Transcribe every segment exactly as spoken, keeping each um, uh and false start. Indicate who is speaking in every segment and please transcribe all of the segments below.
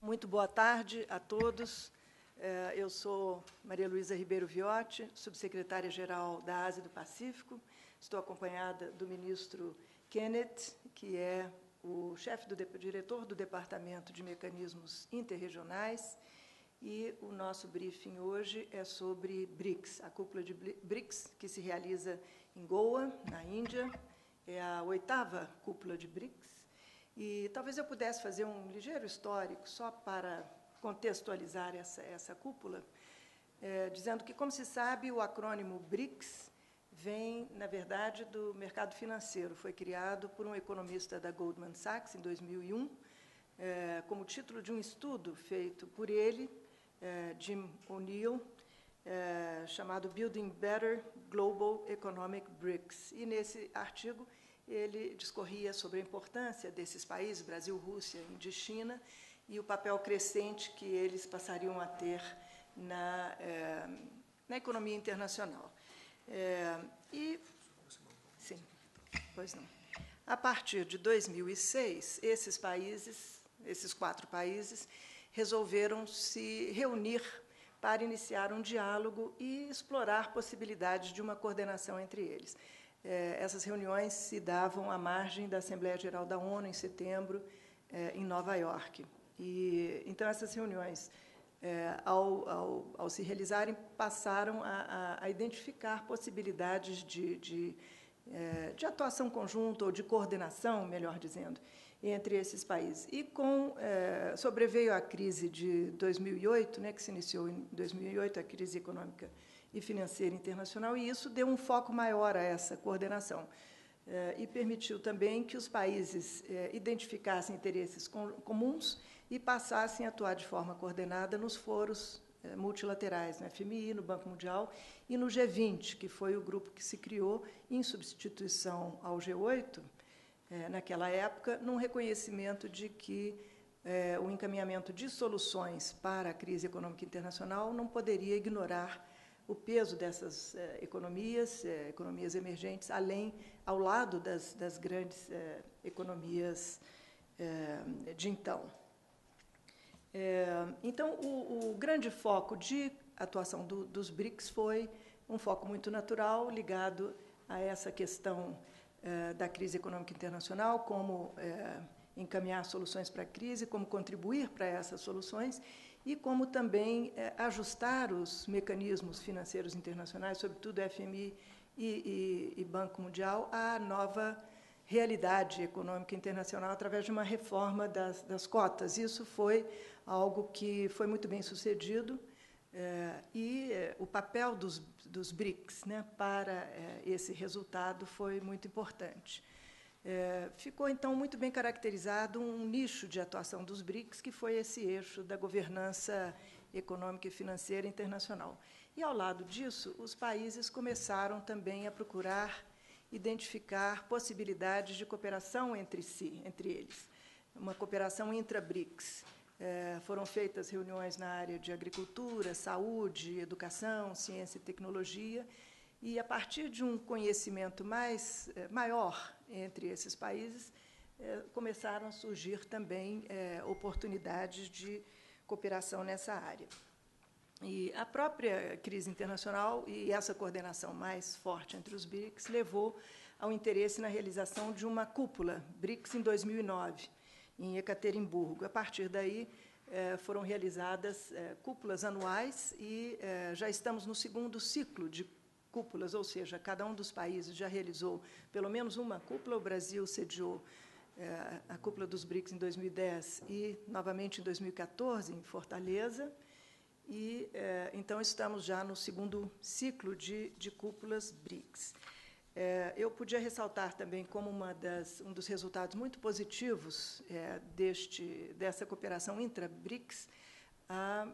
Speaker 1: Muito boa tarde a todos. Eu sou Maria Luísa Ribeiro Viotti, subsecretária-geral da Ásia e do Pacífico. Estou acompanhada do ministro Kenneth, que é o chefe do diretor do Departamento de Mecanismos Interregionais, e o nosso briefing hoje é sobre BRICS, a cúpula de BRICS, que se realiza em Goa, na Índia. É a oitava cúpula de BRICS. E talvez eu pudesse fazer um ligeiro histórico, só para contextualizar essa, essa cúpula, é, dizendo que, como se sabe, o acrônimo BRICS vem, na verdade, do mercado financeiro. Foi criado por um economista da Goldman Sachs, em dois mil e um, é, como título de um estudo feito por ele, é, Jim O'Neill, é, chamado Building Better Global Economic BRICS. E, nesse artigo, ele discorria sobre a importância desses países, Brasil, Rússia, Índia e China, e o papel crescente que eles passariam a ter na, é, na economia internacional. É, e, sim, pois não. A partir de dois mil e seis, esses países, esses quatro países, resolveram se reunir para iniciar um diálogo e explorar possibilidades de uma coordenação entre eles. Essas reuniões se davam à margem da Assembleia Geral da ONU, em setembro, em Nova York. E, então, essas reuniões, ao, ao, ao se realizarem, passaram a, a identificar possibilidades de, de, de atuação conjunta, ou de coordenação, melhor dizendo, entre esses países. E com, sobreveio a crise de dois mil e oito, né, que se iniciou em dois mil e oito, a crise econômica e financeira internacional, e isso deu um foco maior a essa coordenação, eh, e permitiu também que os países eh, identificassem interesses com, comuns e passassem a atuar de forma coordenada nos foros eh, multilaterais, no F M I, no Banco Mundial e no G vinte, que foi o grupo que se criou em substituição ao G oito, eh, naquela época, num reconhecimento de que eh, o encaminhamento de soluções para a crise econômica internacional não poderia ignorar o peso dessas eh, economias, eh, economias emergentes, além, ao lado das, das grandes eh, economias eh, de então. É, então, o, o grande foco de atuação do, dos BRICS foi um foco muito natural, ligado a essa questão eh, da crise econômica internacional, como eh, encaminhar soluções para a crise, como contribuir para essas soluções, e como também é, ajustar os mecanismos financeiros internacionais, sobretudo F M I e, e, e Banco Mundial, à nova realidade econômica internacional através de uma reforma das, das cotas. Isso foi algo que foi muito bem sucedido, é, e é, o papel dos, dos BRICS, né, para é, esse resultado foi muito importante. É, ficou, então, muito bem caracterizado um nicho de atuação dos BRICS, que foi esse eixo da governança econômica e financeira internacional. E, ao lado disso, os países começaram também a procurar identificar possibilidades de cooperação entre si, entre eles, uma cooperação intra-BRICS. É, foram feitas reuniões na área de agricultura, saúde, educação, ciência e tecnologia, e, a partir de um conhecimento mais, eh, maior entre esses países, eh, começaram a surgir também eh, oportunidades de cooperação nessa área. E a própria crise internacional e essa coordenação mais forte entre os BRICS levou ao interesse na realização de uma cúpula, BRICS em dois mil e nove, em Ekaterimburgo. A partir daí, eh, foram realizadas eh, cúpulas anuais e eh, já estamos no segundo ciclo de cúpulas, ou seja, cada um dos países já realizou pelo menos uma cúpula. O Brasil sediou eh, a cúpula dos BRICS em dois mil e dez e, novamente, em dois mil e quatorze, em Fortaleza. E, eh, então, estamos já no segundo ciclo de, de cúpulas BRICS. Eh, eu podia ressaltar também como uma das, um dos resultados muito positivos eh, deste, dessa cooperação intra-BRICS, A,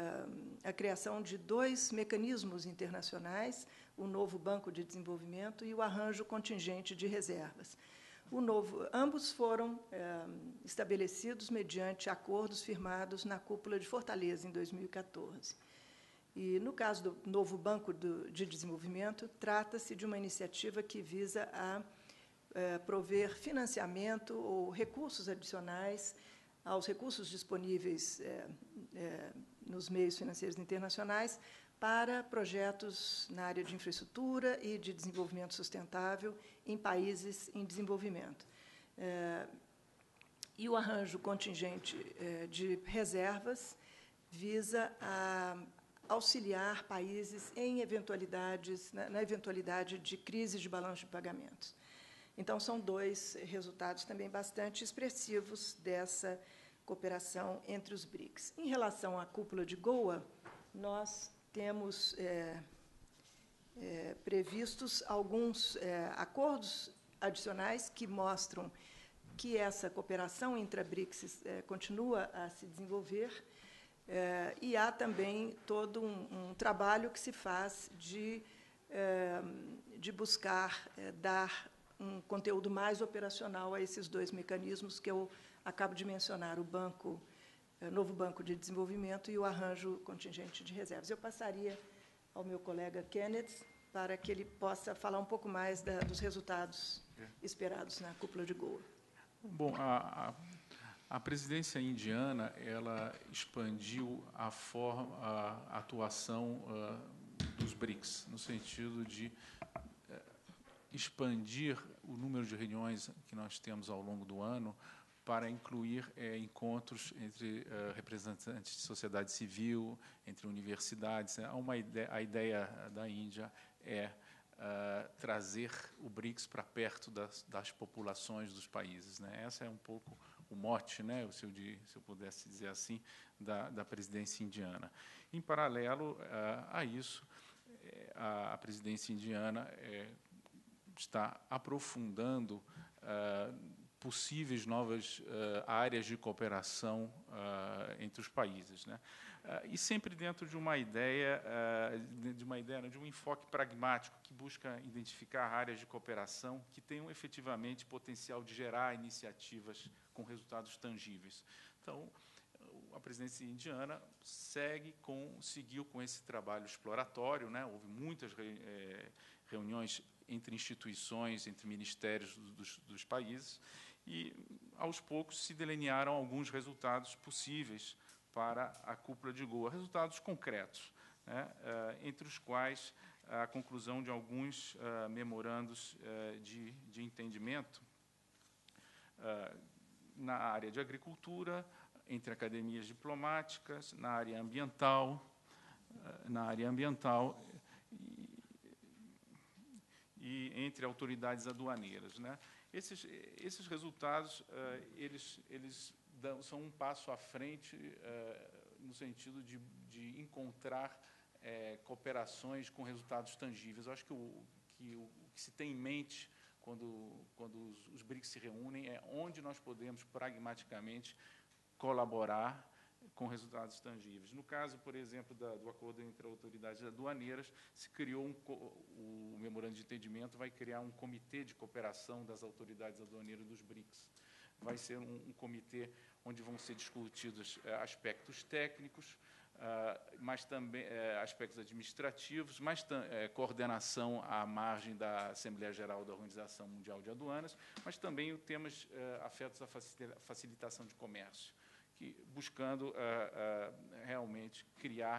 Speaker 1: a criação de dois mecanismos internacionais, o novo Banco de Desenvolvimento e o arranjo contingente de reservas. O novo, ambos foram é, estabelecidos mediante acordos firmados na cúpula de Fortaleza, em dois mil e quatorze. E, no caso do novo Banco do, de Desenvolvimento, trata-se de uma iniciativa que visa a é, prover financiamento ou recursos adicionais aos recursos disponíveis é, é, nos meios financeiros internacionais para projetos na área de infraestrutura e de desenvolvimento sustentável em países em desenvolvimento. É, e o arranjo contingente é, de reservas visa a auxiliar países em eventualidades, na, na eventualidade de crises de balanço de pagamentos. Então, são dois resultados também bastante expressivos dessa cooperação entre os BRICS. Em relação à cúpula de Goa, nós temos é, é, previstos alguns é, acordos adicionais que mostram que essa cooperação entre a BRICS é, continua a se desenvolver, é, e há também todo um, um trabalho que se faz de, é, de buscar é, dar um conteúdo mais operacional a esses dois mecanismos que eu acabo de mencionar, o banco, o novo Banco de Desenvolvimento e o arranjo contingente de reservas. Eu passaria ao meu colega Kenneth para que ele possa falar um pouco mais da, dos resultados esperados na cúpula de Goa.
Speaker 2: Bom, a, a, a presidência indiana ela expandiu a, forma, a atuação uh, dos BRICS, no sentido de expandir o número de reuniões que nós temos ao longo do ano para incluir é, encontros entre uh, representantes de sociedade civil, entre universidades. Né? Uma ideia, a ideia da Índia é uh, trazer o BRICS para perto das, das populações dos países. Né? Essa é um pouco o mote, né, se, eu, se eu pudesse dizer assim, da, da presidência indiana. Em paralelo uh, a isso, a, a presidência indiana é, está aprofundando uh, possíveis novas uh, áreas de cooperação uh, entre os países, né? Uh, e sempre dentro de uma ideia, uh, de uma ideia, de um enfoque pragmático que busca identificar áreas de cooperação que tenham efetivamente potencial de gerar iniciativas com resultados tangíveis. Então, a presidência indiana segue com, seguiu com esse trabalho exploratório, né? Houve muitas re, é, reuniões entre instituições, entre ministérios dos, dos países, e, aos poucos, se delinearam alguns resultados possíveis para a cúpula de Goa, resultados concretos, né, entre os quais a conclusão de alguns uh, memorandos uh, de, de entendimento uh, na área de agricultura, entre academias diplomáticas, na área ambiental, uh, na área ambiental e, e entre autoridades aduaneiras, né? Esses, esses resultados, uh, eles, eles dão, são um passo à frente uh, no sentido de, de encontrar uh, cooperações com resultados tangíveis. Eu acho que o que, o, que se tem em mente quando, quando os, os BRICS se reúnem é onde nós podemos pragmaticamente colaborar com resultados tangíveis. No caso, por exemplo, da, do acordo entre autoridades aduaneiras, se criou um, o memorando de entendimento vai criar um comitê de cooperação das autoridades aduaneiras dos BRICS. Vai ser um, um comitê onde vão ser discutidos eh, aspectos técnicos, ah, mas também eh, aspectos administrativos, mas eh, coordenação à margem da Assembleia Geral da Organização Mundial de Aduanas, mas também temas eh, afetos à facilitação de comércio, que, buscando uh, uh, realmente criar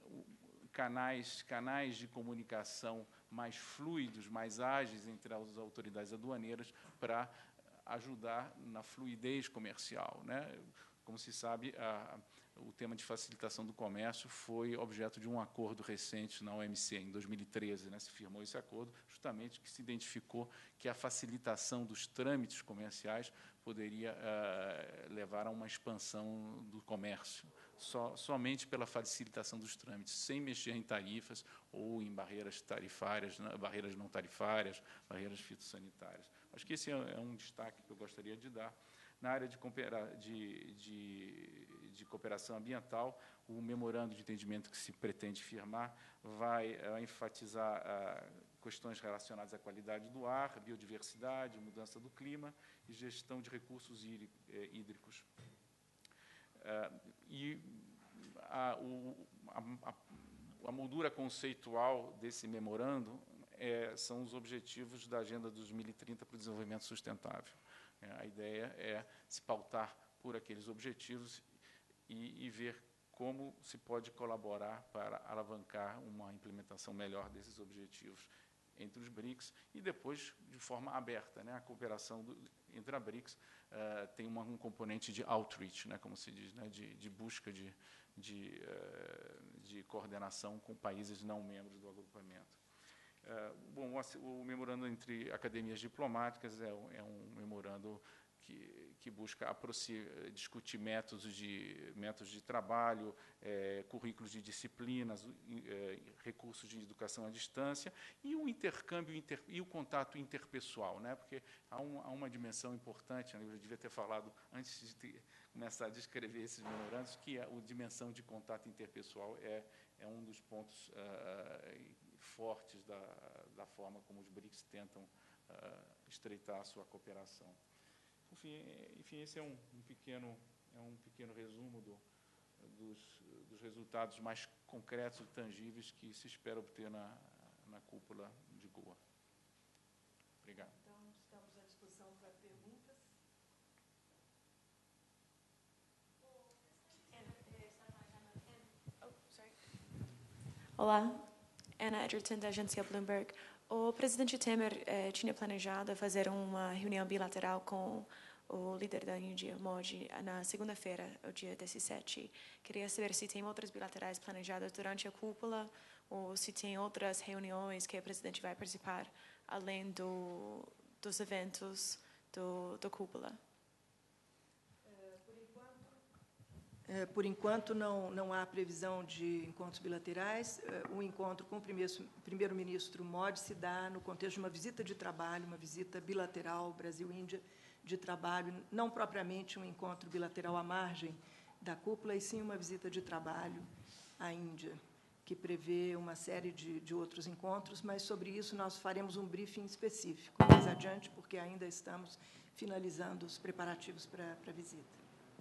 Speaker 2: canais, canais de comunicação mais fluidos, mais ágeis entre as autoridades aduaneiras para ajudar na fluidez comercial, né? Como se sabe, a, o tema de facilitação do comércio foi objeto de um acordo recente na O M C, em dois mil e treze, né? Se firmou esse acordo, justamente que se identificou que a facilitação dos trâmites comerciais poderia uh, levar a uma expansão do comércio, só, somente pela facilitação dos trâmites, sem mexer em tarifas ou em barreiras tarifárias, barreiras não tarifárias, barreiras fitossanitárias. Acho que esse é um destaque que eu gostaria de dar. Na área de, de, de, de cooperação ambiental, o memorando de entendimento que se pretende firmar vai uh, enfatizar uh, questões relacionadas à qualidade do ar, biodiversidade, mudança do clima e gestão de recursos hídricos. Uh, e a, o, a, a moldura conceitual desse memorando é, são os objetivos da Agenda dos dois mil e trinta para o Desenvolvimento Sustentável. A ideia é se pautar por aqueles objetivos e, e ver como se pode colaborar para alavancar uma implementação melhor desses objetivos entre os BRICS e depois de forma aberta, né? A cooperação do, entre a BRICS uh, tem uma, um componente de outreach, né? Como se diz, né? de, de busca de, de, uh, de coordenação com países não membros do agrupamento. Uh, bom, o, o memorando entre academias diplomáticas é, é um memorando que, que busca discutir métodos de, métodos de trabalho, é, currículos de disciplinas, é, recursos de educação à distância e o intercâmbio inter, e o contato interpessoal, né? Porque há, um, há uma dimensão importante, né? Eu devia ter falado antes de ter, começar a descrever esses memorandos, que a, a dimensão de contato interpessoal é, é um dos pontos uh, fortes da, da forma como os BRICS tentam uh, estreitar a sua cooperação. Enfim, enfim, esse é um, um pequeno é um pequeno resumo do, dos, dos resultados mais concretos e tangíveis que se espera obter na, na cúpula de Goa. Obrigado.
Speaker 1: Então, estamos à disposição para perguntas.
Speaker 3: Olá, Ana Edgerton, da agência Bloomberg. O presidente Temer eh, tinha planejado fazer uma reunião bilateral com o líder da Índia, Modi, na segunda-feira, o dia dezessete. Queria saber se tem outras bilaterais planejadas durante a cúpula ou se tem outras reuniões que o presidente vai participar, além do, dos eventos do, do cúpula.
Speaker 1: É, por enquanto, não, não há previsão de encontros bilaterais. O encontro com o primeiro-ministro Modi se dá no contexto de uma visita de trabalho, uma visita bilateral Brasil-Índia de trabalho, não propriamente um encontro bilateral à margem da cúpula, e sim uma visita de trabalho à Índia, que prevê uma série de, de outros encontros, mas sobre isso nós faremos um briefing específico mais adiante, porque ainda estamos finalizando os preparativos para, para a visita.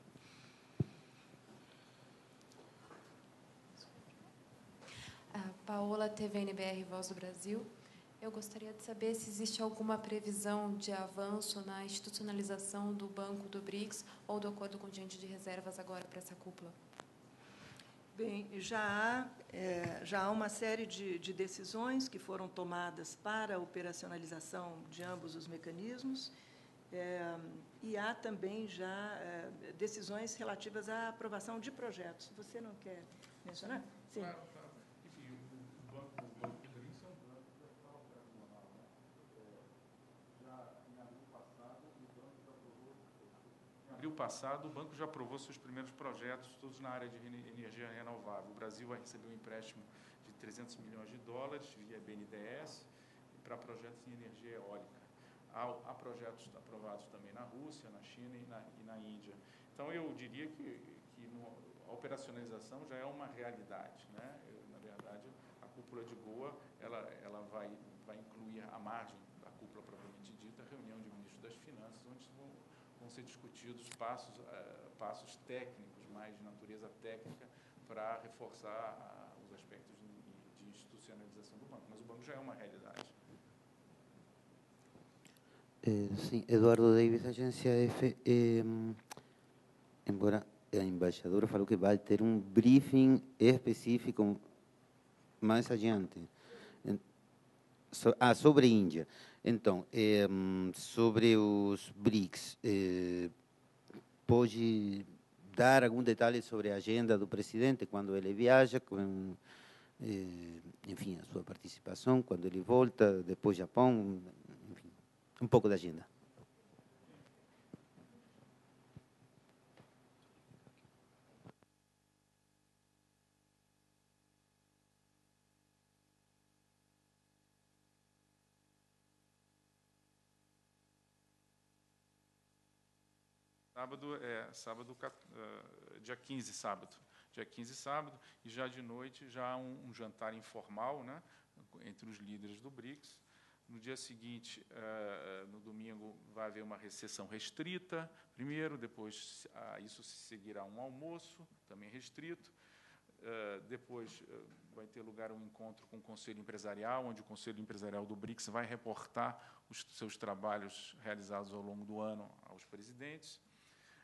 Speaker 4: A Paola, T V N B R, Voz do Brasil. Eu gostaria de saber se existe alguma previsão de avanço na institucionalização do Banco do BRICS ou do acordo contingente de reservas agora para essa cúpula.
Speaker 1: Bem, já há, é, já há uma série de, de decisões que foram tomadas para a operacionalização de ambos os mecanismos, é, e há também já é, decisões relativas à aprovação de projetos. Você não quer mencionar? Sim.
Speaker 2: Claro, claro. Enfim, o Banco do BRICS é um banco operacional, né? Já em abril passado, o banco já aprovou, em abril passado, o banco já aprovou seus primeiros projetos, todos na área de energia renovável. O Brasil vai receber um empréstimo de trezentos milhões de dólares via B N D E S para projetos em energia eólica. Há, há projetos aprovados também na Rússia, na China e na, e na Índia. Então, eu diria que, que no, a operacionalização já é uma realidade, né? Eu, na verdade, a cúpula de Goa ela, ela vai, vai incluir à margem da cúpula propriamente dita, a reunião de ministros das Finanças, onde vão, vão ser discutidos passos, uh, passos técnicos, mais de natureza técnica, para reforçar uh, os aspectos de, de institucionalização do banco. Mas o banco já é uma realidade.
Speaker 5: Eh, sim, Eduardo Davis, agência F. Eh, embora a embaixadora falou que vai ter um briefing específico mais adiante. So, ah, sobre a Índia. Então, eh, sobre os BRICS, eh, pode dar algum detalhe sobre a agenda do presidente, quando ele viaja, com, eh, enfim, a sua participação, quando ele volta, depois Japão, enfim, um pouco da agenda.
Speaker 2: Sábado, é, sábado, uh, dia quinze, sábado. Dia quinze, sábado, e já de noite, já um, um jantar informal, né, entre os líderes do BRICS. No dia seguinte, uh, no domingo, vai haver uma sessão restrita, primeiro, depois a isso se seguirá um almoço, também restrito. Uh, depois uh, vai ter lugar um encontro com o Conselho Empresarial, onde o Conselho Empresarial do BRICS vai reportar os seus trabalhos realizados ao longo do ano aos presidentes.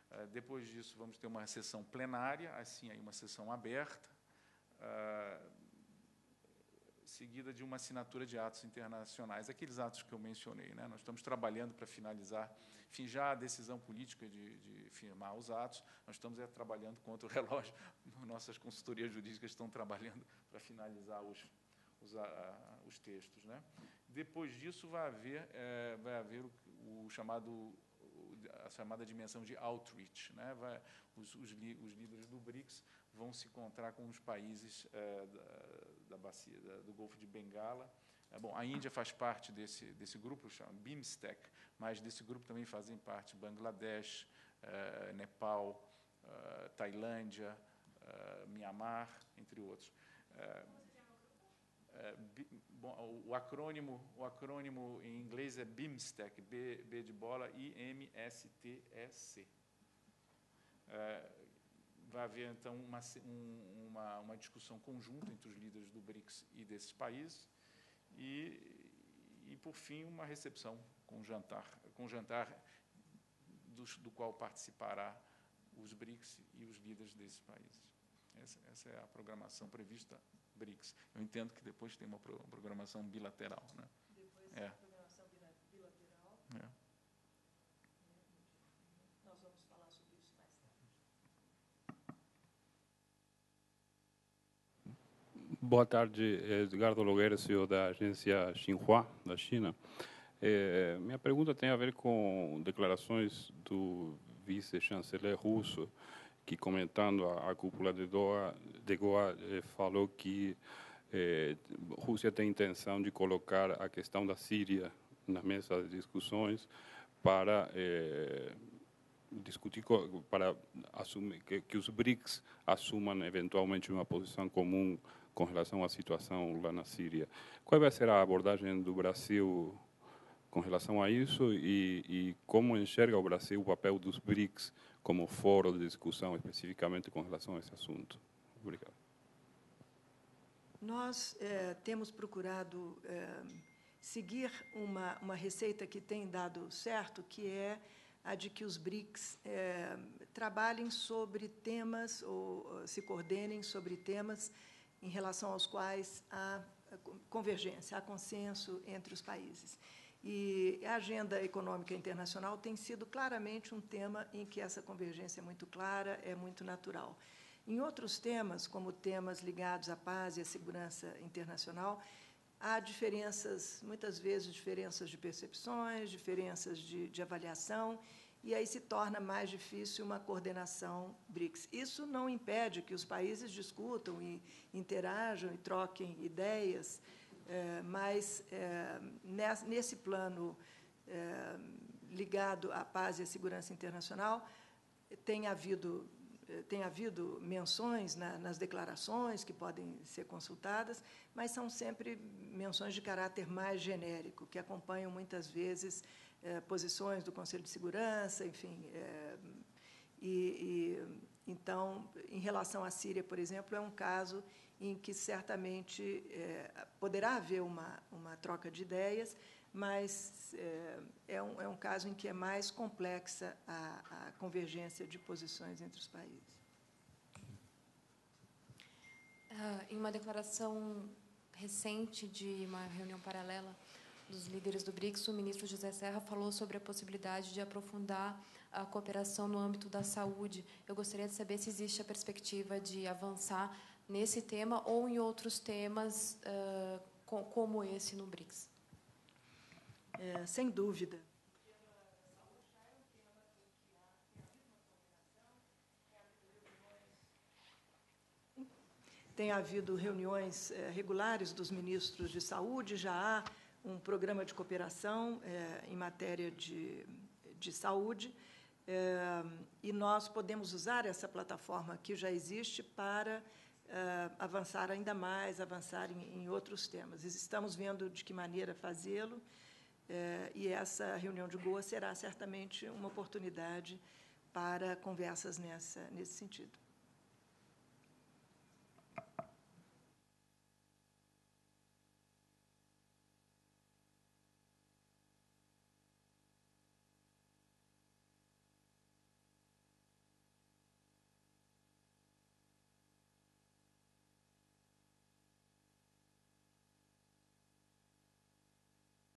Speaker 2: Uh, depois disso, vamos ter uma sessão plenária, assim, aí uma sessão aberta, uh, seguida de uma assinatura de atos internacionais, aqueles atos que eu mencionei, né? Nós estamos trabalhando para finalizar, enfim, já a decisão política de, de firmar os atos, nós estamos é, trabalhando contra o relógio, nossas consultorias jurídicas estão trabalhando para finalizar os, os, a, os textos, né? Depois disso, vai haver, é, vai haver o, o chamado, a chamada dimensão de outreach, né? Vai, os, os, li, os líderes do BRICS vão se encontrar com os países é, da, da bacia da, do Golfo de Bengala. É, bom, a Índia faz parte desse, desse grupo, chama BIMSTEC, mas desse grupo também fazem parte Bangladesh, é, Nepal, é, Tailândia, é, Mianmar, entre outros. É, é, bom, o, acrônimo, o acrônimo em inglês é BIMSTEC, B, B de bola, I M S T E C. É, vai haver, então, uma, um, uma, uma discussão conjunta entre os líderes do BRICS e desses países e, e por fim, uma recepção com jantar, com jantar dos, do qual participará os BRICS e os líderes desses países. Essa, essa é a programação prevista BRICS. Eu entendo que depois tem uma programação bilateral, né?
Speaker 1: Depois
Speaker 2: é.
Speaker 1: a programação bilateral.
Speaker 2: É.
Speaker 1: Nós vamos falar sobre isso mais tarde.
Speaker 6: Boa tarde, Edgardo Nogueira, C E O da agência Xinhua, da China. É, minha pergunta tem a ver com declarações do vice-chanceler russo, que, comentando a, a cúpula de Doha, de Goa, eh, falou que eh, a Rússia tem intenção de colocar a questão da Síria na mesa de discussões para eh, discutir, para assumir que, que os BRICS assumam eventualmente uma posição comum com relação à situação lá na Síria. Qual vai ser a abordagem do Brasil com relação a isso e, e como enxerga o Brasil o papel dos BRICS como foro de discussão especificamente com relação a esse assunto? Obrigado.
Speaker 1: Nós é, temos procurado é, seguir uma, uma receita que tem dado certo, que é a de que os BRICS é, trabalhem sobre temas ou se coordenem sobre temas em relação aos quais há convergência, há consenso entre os países. E a agenda econômica internacional tem sido claramente um tema em que essa convergência é muito clara, é muito natural. Em outros temas, como temas ligados à paz e à segurança internacional, há diferenças, muitas vezes diferenças de percepções, diferenças de, de avaliação, e aí se torna mais difícil uma coordenação BRICS. Isso não impede que os países discutam e interajam e troquem ideias, é, mas é, nesse plano é, ligado à paz e à segurança internacional, tem havido, tem havido menções na, nas declarações que podem ser consultadas, mas são sempre menções de caráter mais genérico, que acompanham muitas vezes é, posições do Conselho de Segurança, enfim. É, e, e, então, em relação à Síria, por exemplo, é um caso em que certamente é, poderá haver uma, uma troca de ideias, mas é, é, um, é um caso em que é mais complexa a, a convergência de posições entre os países.
Speaker 4: Ah, em uma declaração recente de uma reunião paralela dos líderes do BRICS, o ministro José Serra falou sobre a possibilidade de aprofundar a cooperação no âmbito da saúde. Eu gostaria de saber se existe a perspectiva de avançar nesse tema ou em outros temas uh, com, como esse no BRICS.
Speaker 1: É, sem dúvida. Tem havido reuniões é, regulares dos ministros de saúde, já há um programa de cooperação é, em matéria de, de saúde, é, e nós podemos usar essa plataforma que já existe para Uh, avançar ainda mais, avançar em, em outros temas. Estamos vendo de que maneira fazê-lo, uh, e essa reunião de Goa será certamente uma oportunidade para conversas nessa, nesse sentido.